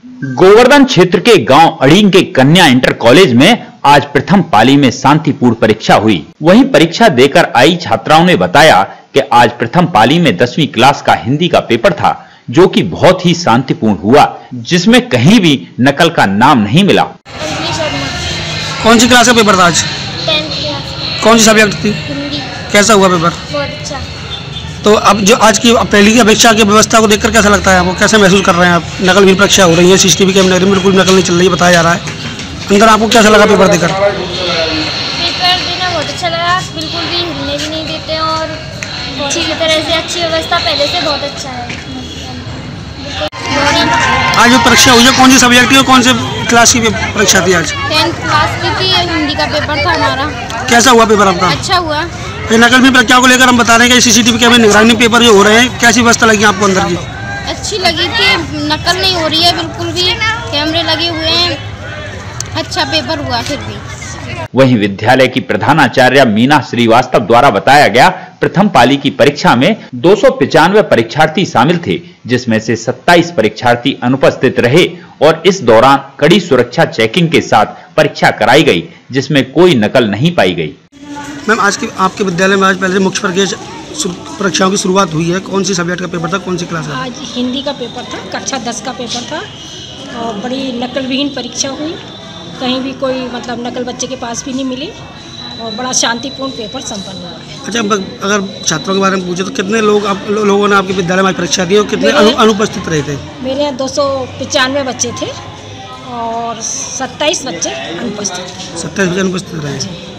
गोवर्धन क्षेत्र के गांव अड़ींग के कन्या इंटर कॉलेज में आज प्रथम पाली में शांतिपूर्ण परीक्षा हुई। वहीं परीक्षा देकर आई छात्राओं ने बताया कि आज प्रथम पाली में 10वीं क्लास का हिंदी का पेपर था, जो कि बहुत ही शांतिपूर्ण हुआ, जिसमें कहीं भी नकल का नाम नहीं मिला। कौन सी क्लास का पेपर था आज? 10th class. कौन सी सब्जेक्ट थी? हिंदी। कैसा हुआ पेपर? बहुत अच्छा। तो अब जो आज की पहली की अपेक्षा की व्यवस्था को देखकर कैसा लगता है आपको? कैसे महसूस कर रहे हैं आप? नकल भी परीक्षा हो रही है, सीसीटीवी कैमरे में बिल्कुल नकल नहीं चल रही है, बताया जा रहा है। अंदर आपको कैसा लगा पेपर देकर? पेपर देना बहुत अच्छा लगा, बिल्कुल भी हिलने भी नहीं देते और अच्छी तरह से अच्छी व्यवस्था पहले से बहुत अच्छा है। आज जो परीक्षा हुई है कौन सी सब्जेक्ट की और कौन से क्लास की परीक्षा थी आज? 10th क्लास की थी, हिंदी का पेपर था हमारा। कैसा हुआ पेपर आपका? अच्छा हुआ। ये नकल भी परीक्षा को लेकर हम बता रहे हैं कि सीसीटीवी कैमरे निगरानी पेपर जो हो रहे हैं, कैसी व्यवस्था लगी आपको अंदर की? अच्छी लगी थी, नकल नहीं हो रही है बिल्कुल भी, कैमरे लगे हुए हैं, अच्छा पेपर हुआ। फिर भी वहीं विद्यालय की प्रधानाचार्य मीना श्रीवास्तव द्वारा बताया गया, प्रथम पाली की परीक्षा में 295 परीक्षार्थी शामिल थे, जिसमें से 27 परीक्षार्थी अनुपस्थित रहे और इस दौरान कड़ी सुरक्षा चेकिंग के साथ परीक्षा कराई गई, जिसमें कोई नकल नहीं पाई गई। मैम, आज की आपके विद्यालय में आज पहले मुख्य परीक्षाओं की शुरुआत हुई है, कौन सी सब्जेक्ट का पेपर था, कौन सी क्लास का? आज हिंदी का पेपर था, कक्षा 10 का पेपर था और बड़ी नकल विहीन परीक्षा हुई। कहीं भी कोई मतलब नकल बच्चे के पास भी नहीं मिली और बड़ा शांतिपूर्ण पेपर संपन्न हुआ है। अच्छा, अगर छात्रों के बारे में पूछे तो कितने लोगों ने आपके विद्यालय में परीक्षा दी और कितने अनुपस्थित रहे थे? मेरे यहाँ 295 बच्चे थे और 27 बच्चे अनुपस्थित थे। 27 बच्चे अनुपस्थित रहे।